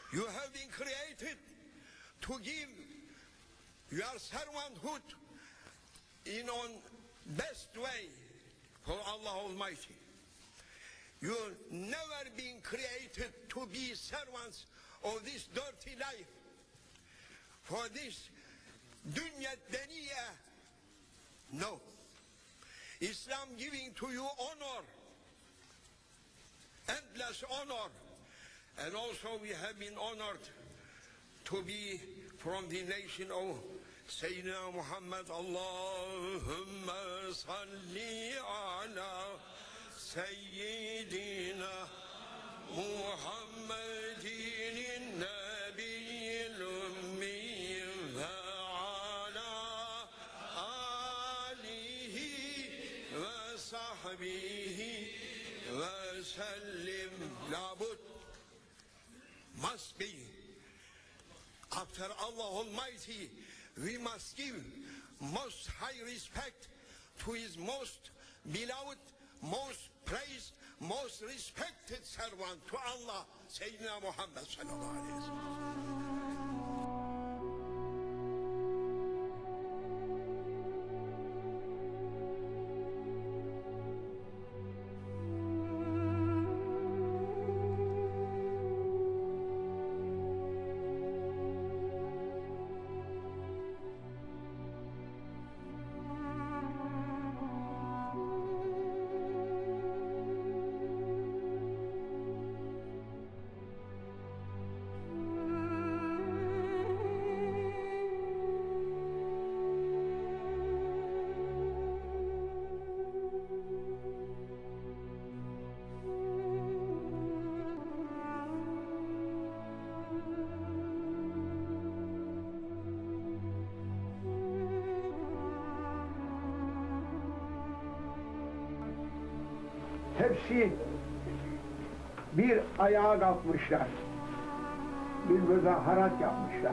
You have been created to give your servanthood in on best way for Allah Almighty. You never been created to be servants of this dirty life, for this dunya daniya. No. Islam giving to you honor, endless honor, and also we have been honored to be from the nation of Sayyidina Muhammad. Allahumma salli ala Sayyidina Muhammadin Nabiyyil Ummi ve ala alihi ve sahbihi ve sellim. Labud must be, after Allah Almighty, we must give most high respect to His most beloved, most praised, most respected servant to Allah, Sayyidina Muhammad sallallahu alaihi wasallam. Hepsi bir ayağa kalkmışlar, bir müzaharat yapmışlar.